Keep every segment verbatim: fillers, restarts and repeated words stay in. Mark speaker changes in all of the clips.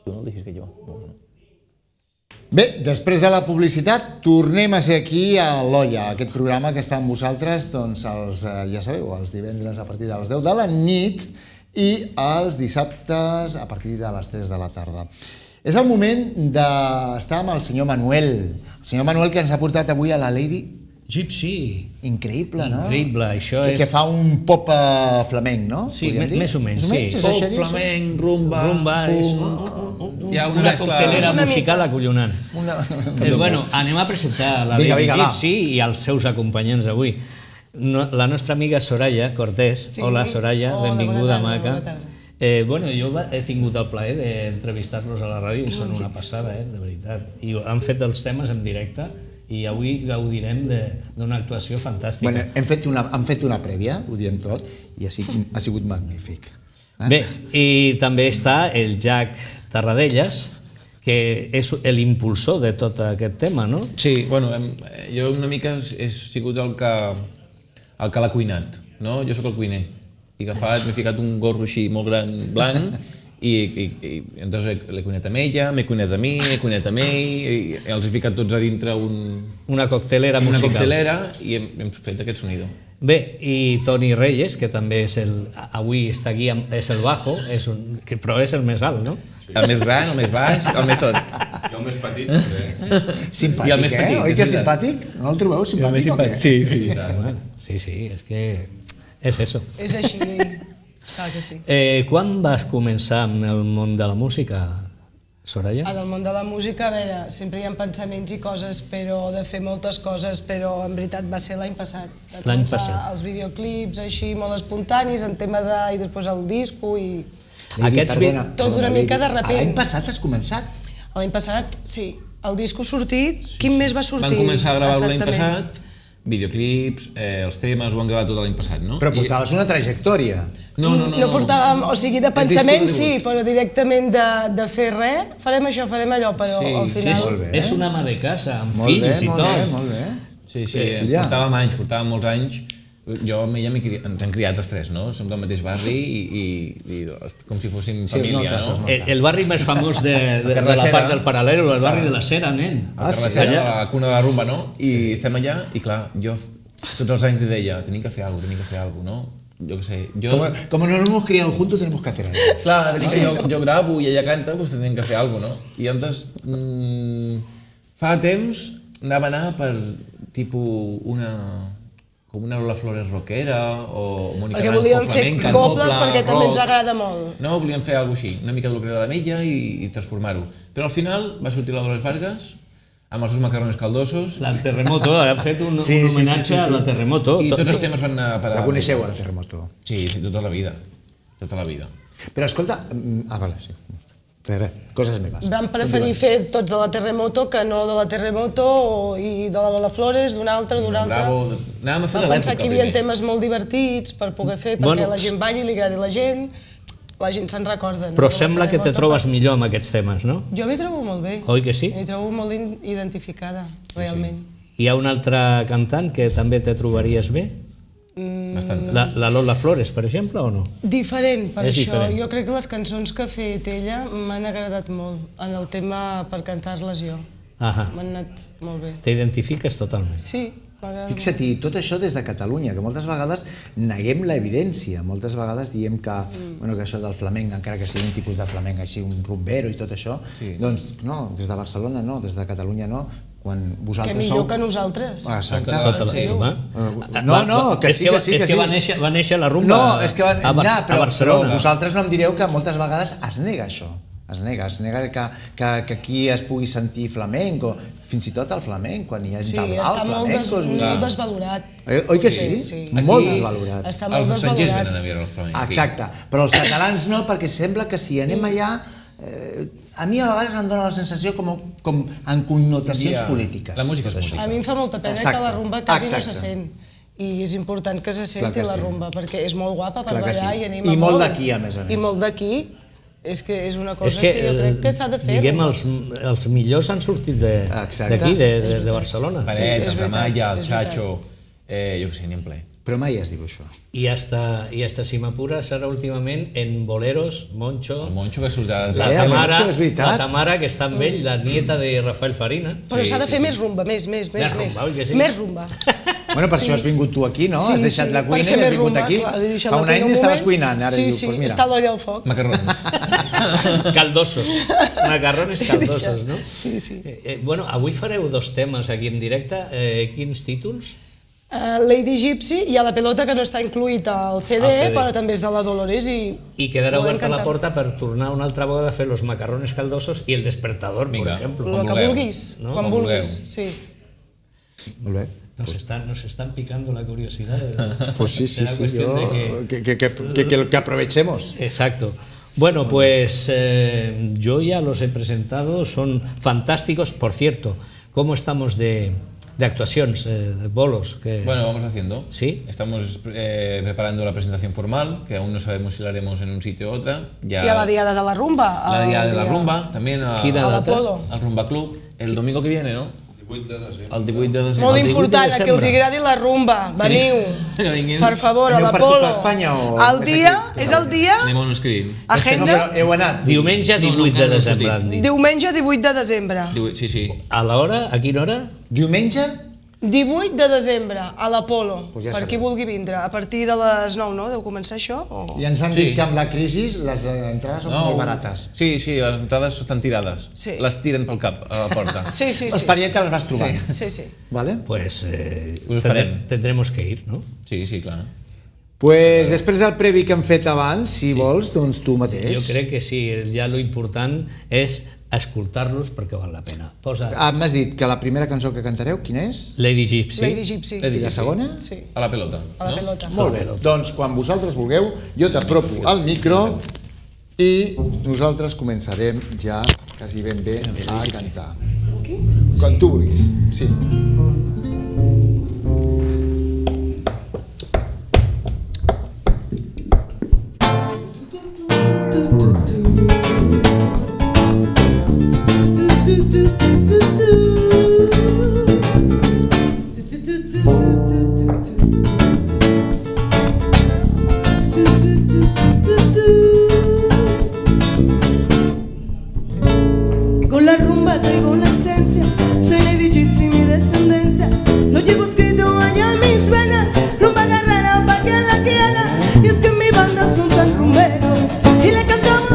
Speaker 1: no el deixis que jo.
Speaker 2: Bé, després de la publicitat, tornem a ser aquí a l'Olla, aquest programa que està amb vosaltres, doncs, els, ja sabeu, els divendres a partir de les deu de la nit i els dissabtes a partir de les tres de la tarda. És el moment d'estar amb el senyor Manuel, el senyor Manuel que ens ha portat avui a la Lady
Speaker 3: Gypsy.
Speaker 2: Increïble, no?
Speaker 3: Increïble, això és...
Speaker 2: Que fa un pop flamenc, no?
Speaker 3: Sí, més o menys, sí.
Speaker 1: Pop, flamenc, rumba...
Speaker 3: Rumba, és una coctelera musical acollonant. Bueno, anem a presentar la Lady Gypsy i els seus acompanyants avui. La nostra amiga Soraya Cortés. Hola, Soraya, benvinguda, maca. Bueno, jo he tingut el plaer d'entrevistar-los a la ràdio i són una passada, de veritat. I han fet els temes en directe i avui gaudirem d'una actuació fantàstica.
Speaker 2: Han fet una prèvia, ho diem tot, i ha sigut magnífic.
Speaker 3: Bé, i també està el Jack Tarradellas, que és l'impulsor de tot aquest tema, no?
Speaker 1: Sí, bueno, jo una mica he sigut el que l'ha cuinat, no? Jo sóc el cuiner. I agafat, m'he ficat un gorro així molt gran, blanc, i llavors l'he cuinat amb ella, m'he cuinat a mi, m'he cuinat amb ell, i els he ficat tots a dintre
Speaker 3: una coctelera musical.
Speaker 1: Una coctelera i hem fet aquest sonido.
Speaker 3: Bé, i Toni Reyes, que també és el... avui està aquí, és el bajo, però és el més alt, no?
Speaker 1: El més gran, el més baix, el més tot.
Speaker 4: Jo el més petit, també.
Speaker 2: Simpàtic, eh? Oi que simpàtic? No el trobeu simpàtic o què?
Speaker 1: Sí, sí.
Speaker 3: Sí, sí, és que... és això.
Speaker 5: És així, clar que sí.
Speaker 3: Quan vas començar en el món de la música, Soraya?
Speaker 5: En el món de la música, a veure, sempre hi ha pensaments i coses, però de fer moltes coses, però en veritat va ser l'any passat.
Speaker 3: L'any passat.
Speaker 5: Els videoclips així molt espontanis, en tema de... i després el disco i... Tot una mica de repent.
Speaker 2: L'any passat has començat?
Speaker 5: L'any passat, sí. El disco sortit, quin mes va sortir?
Speaker 1: Van començar a gravar l'any passat, videoclips, els temes, ho han gravat tot l'any passat, no?
Speaker 2: Però portaves una trajectòria.
Speaker 1: No, no, no.
Speaker 5: No portàvem, o sigui, de pensament sí, però directament de fer res, farem això, farem allò, però al final...
Speaker 3: És una ama de casa, amb fills i tot.
Speaker 2: Molt bé, molt bé.
Speaker 1: Sí, sí, portàvem anys, portàvem molts anys. Jo amb ella ens han criat els tres, no? Som del mateix barri i com si fóssim família, no?
Speaker 3: El barri més famós de la part del Paral·lelo, el barri de la Cera, nen.
Speaker 1: El Carrasera, la cuna de la rumba, no? I estem allà i clar, jo tots els anys li deia tenim que fer alguna cosa, tenim que fer alguna cosa, no? Jo què sé, jo...
Speaker 2: Como no nos hemos criado juntos, tenemos que hacer algo.
Speaker 1: Clar, jo gravo i ella canta, doncs tenim que fer alguna cosa, no? I llavors, fa temps anava a anar per, tipus, una... com una Lola Flores rockera o Mónica Naranjo flamenca.
Speaker 5: Perquè volíem fer cobles perquè també ens agrada molt.
Speaker 1: No, volíem fer alguna cosa així, una mica del que agrada a ella i transformar-ho. Però al final va sortir la Dolores Vargas amb els seus macarrones caldosos.
Speaker 3: La Terremoto, ha fet un homenatge a la Terremoto.
Speaker 1: I tots els temes van anar a parar.
Speaker 2: La coneixeu, la Terremoto?
Speaker 1: Sí, sí, tota la vida. Tota la vida.
Speaker 2: Però escolta... Ah, vale, sí. Res, coses meves.
Speaker 5: Vam preferir fer tots de la Terremoto que no de la Terremoto i de la Lola Flores, d'una altra, d'una altra.
Speaker 1: Anàvem a fer de l'època.
Speaker 5: Vam pensar que hi havia temes molt divertits per poder fer, perquè la gent balli, li agradi la gent, la gent se'n recorda.
Speaker 3: Però sembla que te trobes millor amb aquests temes, no?
Speaker 5: Jo m'hi trobo molt bé.
Speaker 3: Oi que sí?
Speaker 5: M'hi trobo molt identificada, realment.
Speaker 3: Hi ha un altre cantant que també te trobaries bé? La Lola Flores, per exemple, o no?
Speaker 5: Diferent, per això. Jo crec que les cançons que ha fet ella m'han agradat molt en el tema per cantar-les jo. M'han anat molt bé.
Speaker 3: T'identifiques totalment?
Speaker 5: Sí, m'agrada molt.
Speaker 2: Fixa't, i tot això des de Catalunya, que moltes vegades neguem l'evidència, moltes vegades diem que això del flamenc, encara que sigui un tipus de flamenc així, un rumbero i tot això, doncs no, des de Barcelona no, des de Catalunya no, quan vosaltres sou...
Speaker 5: Que millor que nosaltres.
Speaker 2: Exacte. No, no, que sí, que sí.
Speaker 3: És que va néixer la rumba a Barcelona.
Speaker 2: Però vosaltres no em direu que moltes vegades es nega això. Es nega, es nega que aquí es pugui sentir flamenc, o fins i tot el flamenc, quan hi ha
Speaker 5: tablau, flamencos... Sí, està molt desvalorat.
Speaker 2: Oi que sí? Molt desvalorat.
Speaker 5: Està molt desvalorat.
Speaker 1: Els estrangers venen a veure el flamenc.
Speaker 2: Exacte, però els catalans no, perquè sembla que si anem allà... A mi a vegades em dóna la sensació com en connotacions polítiques.
Speaker 1: La música és música.
Speaker 5: A mi em fa molta pena que la rumba quasi no se sent. I és important que se senti la rumba, perquè és molt guapa per ballar i anima molt.
Speaker 2: I molt d'aquí, a més a més.
Speaker 5: I molt d'aquí. És que és una cosa que jo crec que s'ha de fer.
Speaker 3: Diguem, els millors han sortit d'aquí, de Barcelona.
Speaker 1: Paret, el Ramalla, el Chacho, jo què sé, n'hi ha ple.
Speaker 2: Però mai es diu això.
Speaker 3: I hasta, i hasta si m'apures ara últimament en boleros, Moncho...
Speaker 1: El Moncho que surt a
Speaker 3: la Tamara, la Tamara que està amb ell, la nieta de Rafael Farina.
Speaker 5: Però s'ha de fer més rumba, més, més, més, més. Més rumba.
Speaker 2: Bueno, per això has vingut tu aquí, no? Has deixat la cuina i has vingut aquí. Fa un any estaves cuinant, ara dius,
Speaker 5: pues mira. Sí, sí, està l'olla al foc.
Speaker 1: Macarrons.
Speaker 3: Caldosos. Macarrones caldosos, no?
Speaker 5: Sí, sí.
Speaker 3: Bueno, avui fareu dos temes aquí en directe. Quins títols?
Speaker 5: Lady Gypsy i a la pelota, que no està incluït al C D, però també és de la Dolores i...
Speaker 3: I quedarà oberta la porta per tornar una altra vegada a fer los macarrones caldosos i el despertador, per exemple.
Speaker 5: El que vulguis, quan vulguis, sí.
Speaker 2: Molt bé.
Speaker 3: Nos están, nos están picando la curiosidad.
Speaker 2: Pues sí, sí, sí, yo, que, que, que, que, que aprovechemos.
Speaker 3: Exacto. Bueno, pues eh, yo ya los he presentado, son fantásticos. Por cierto, ¿cómo estamos de... de actuaciones, eh, de bolos? Que...
Speaker 1: Bueno, vamos haciendo.
Speaker 3: ¿Sí?
Speaker 1: Estamos eh, preparando la presentación formal, que aún no sabemos si la haremos en un sitio u otro. Ya...
Speaker 5: ¿Y a la Diada de la Rumba?
Speaker 1: La Diada de la Rumba, también a,
Speaker 5: a l'Apolo.
Speaker 1: Al Rumba Club, el domingo que viene, ¿no?
Speaker 4: divuit de desembre.
Speaker 1: El divuit de desembre.
Speaker 5: Molt important, a que els agradi la rumba. Veniu, per favor, a l'Apolo. El dia, és el dia...
Speaker 1: Anem escrivint.
Speaker 5: Agenda.
Speaker 2: Heu anat.
Speaker 3: Diumenge divuit de desembre.
Speaker 5: Diumenge divuit de desembre.
Speaker 1: Sí, sí.
Speaker 3: A l'hora? A quina hora?
Speaker 2: Diumenge?
Speaker 5: divuit de desembre, a l'Apolo, per qui vulgui vindre. A partir de les nou, no? Deu començar això?
Speaker 2: I ens han dit que amb la crisi les entrades són molt barates.
Speaker 1: Sí, sí, les entrades estan tirades. Les tiren pel cap a la porta.
Speaker 5: Sí, sí, sí.
Speaker 2: L'Esparieta les vas trobant.
Speaker 5: Sí, sí.
Speaker 2: Vale?
Speaker 3: Pues tendremos que ir, ¿no?
Speaker 1: Sí, sí, clar.
Speaker 2: Pues després del previ que hem fet abans, si vols, doncs tu mateix.
Speaker 3: Jo crec que sí, ja lo important és escoltar-los perquè val la pena.
Speaker 2: Ah, m'has dit que la primera cançó que cantareu, quina és?
Speaker 3: Lady Gypsy.
Speaker 5: Lady Gypsy.
Speaker 2: I la segona?
Speaker 5: Sí.
Speaker 1: A la pelota.
Speaker 5: A la pelota.
Speaker 2: Molt bé. Doncs quan vosaltres vulgueu, jo t'apropo al micro i nosaltres començarem ja quasi ben bé a cantar. Quan tu vulguis. Sí.
Speaker 6: Con la rumba traigo una esencia, soy Lady Gypsy, mi descendencia. Lo llevo escrito allá en mis venas, rumba guerrera pa' quien la quiera. Y es que mi banda son tan rumberos y le cantamos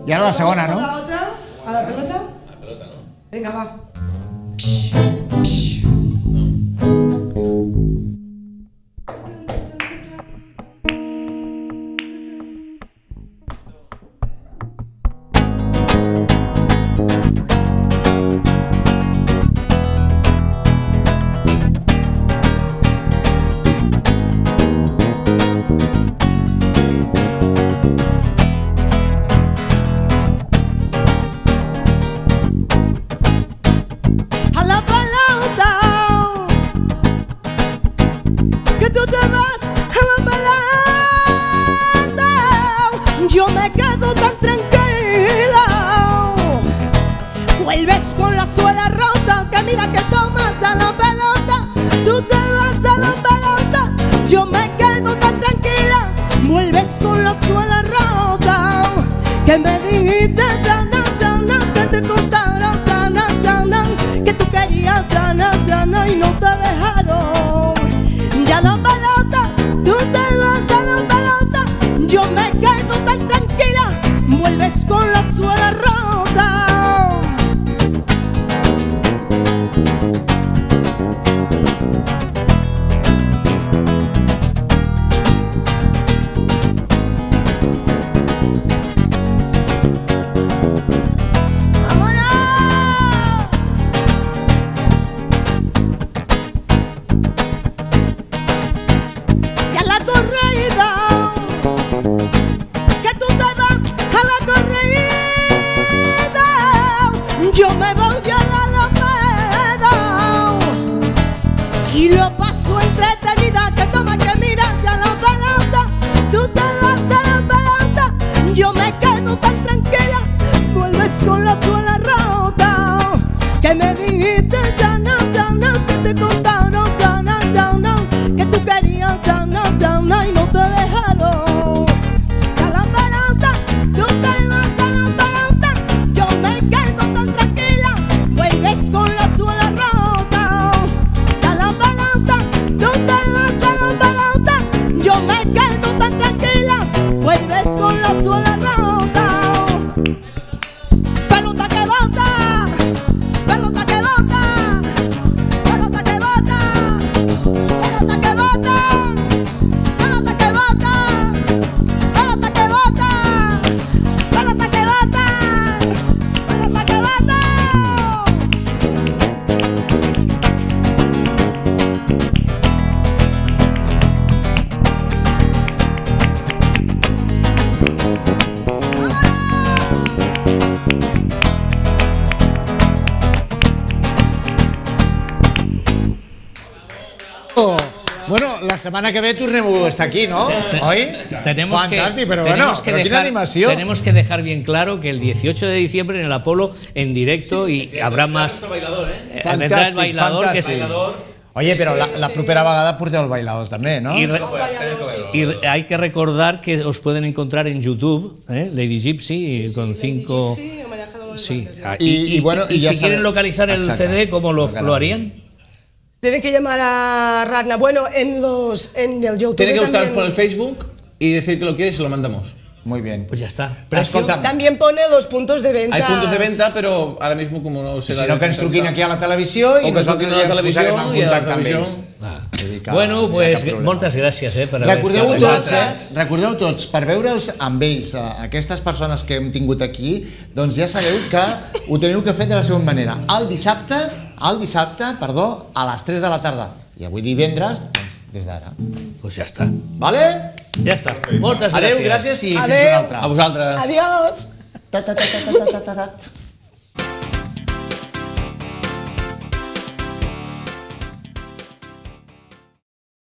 Speaker 2: I ara la segona, no?
Speaker 6: A la otra, a la pelota.
Speaker 4: La pelota, ¿no?
Speaker 6: Venga, va.
Speaker 2: Bueno, la semana que ve tornem-ho a estar aquí, ¿no? ¿Hoy?
Speaker 3: Tenemos
Speaker 2: Fantástico,
Speaker 3: que,
Speaker 2: pero
Speaker 3: tenemos
Speaker 2: bueno,
Speaker 3: que
Speaker 2: pero quina
Speaker 3: dejar,
Speaker 2: animació.
Speaker 3: Tenemos que dejar bien claro que el dieciocho de diciembre en el Apolo, en directo, sí, y habrá más...
Speaker 4: Bailador, ¿eh?
Speaker 3: Eh, vendrá el bailador,
Speaker 2: fantàstic.
Speaker 3: que sí.
Speaker 2: Oye, pero la, la propera vegada porteu el bailador també, ¿no?
Speaker 3: Y, re y hay que recordar que os pueden encontrar en YouTube, ¿eh? Lady Gypsy, sí, sí, con cinco... Sí,
Speaker 2: y, y, y, bueno,
Speaker 3: y,
Speaker 2: y ya
Speaker 3: si quieren localizar el
Speaker 2: exacte.
Speaker 3: C D, ¿cómo lo, lo harían?
Speaker 5: Tienen que llamar a Ragna. Bueno, en los en el YouTube
Speaker 1: Tienen que buscarnos
Speaker 5: también...
Speaker 1: por el Facebook y decir que lo quiere y se lo mandamos.
Speaker 2: Muy bien.
Speaker 3: Pues ya está.
Speaker 2: Pero escolta'm,
Speaker 5: también pone los puntos de venta.
Speaker 1: Hay puntos de venta, pero ahora mismo como no se
Speaker 2: si
Speaker 1: da...
Speaker 2: no que ens truquin aquí a la televisió i nosaltres ja ens posarem en contacte amb ells.
Speaker 3: Ah. Bueno, pues moltes gràcies, eh, per haver
Speaker 2: recordeu
Speaker 3: estat
Speaker 2: tots, eh? Recordeu tots, per veure'ls amb ells, aquestes persones que hem tingut aquí, doncs ja sabeu que ho teniu que fer de la següent manera. El dissabte, el dissabte, perdó, a les tres de la tarda. I avui divendres, doncs, des d'ara.
Speaker 3: Pues ja està.
Speaker 2: Vale?
Speaker 3: Ja està. Moltes gràcies.
Speaker 2: Adéu, gràcies i
Speaker 5: Adeu.
Speaker 2: fins una altra.
Speaker 1: A vosaltres.
Speaker 5: Adiós.
Speaker 2: Ta, ta, ta, ta, ta, ta, ta, ta.